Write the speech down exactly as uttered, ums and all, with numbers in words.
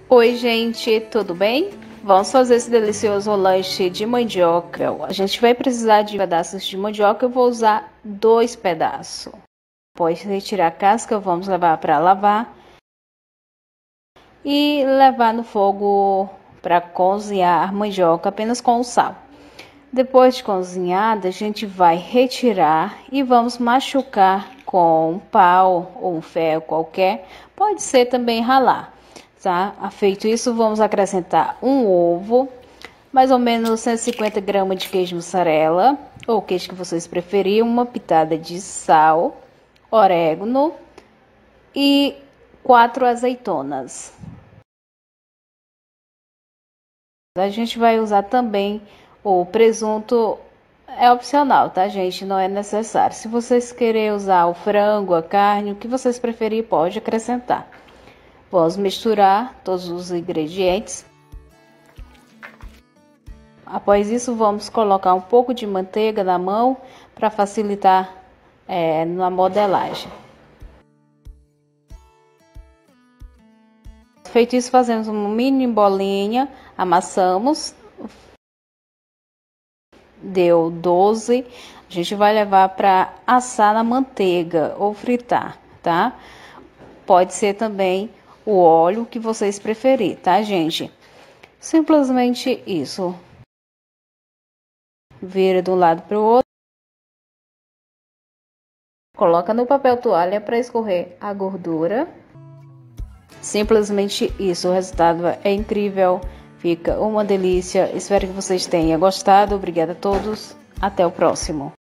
Oi, gente, tudo bem? Vamos fazer esse delicioso lanche de mandioca. A gente vai precisar de pedaços de mandioca. Eu vou usar dois pedaços. Após retirar a casca, vamos levar para lavar e levar no fogo para cozinhar a mandioca apenas com o sal. Depois de cozinhada, a gente vai retirar e vamos machucar com um pau ou um ferro qualquer. Pode ser também ralar. Tá? Feito isso, vamos acrescentar um ovo, mais ou menos cento e cinquenta gramas de queijo mussarela, ou queijo que vocês preferirem, uma pitada de sal, orégano e quatro azeitonas. A gente vai usar também o presunto, é opcional, tá, gente? Não é necessário. Se vocês querem usar o frango, a carne, o que vocês preferirem, pode acrescentar. Vamos misturar todos os ingredientes. Após isso, vamos colocar um pouco de manteiga na mão para facilitar é, na modelagem. Feito isso, fazemos uma mini bolinha, amassamos. Deu doze. A gente vai levar para assar na manteiga ou fritar, tá? Pode ser também o óleo que vocês preferirem, tá, gente? Simplesmente isso. Vira de um lado para o outro. Coloca no papel toalha para escorrer a gordura. Simplesmente isso. O resultado é incrível. Fica uma delícia. Espero que vocês tenham gostado. Obrigada a todos. Até o próximo.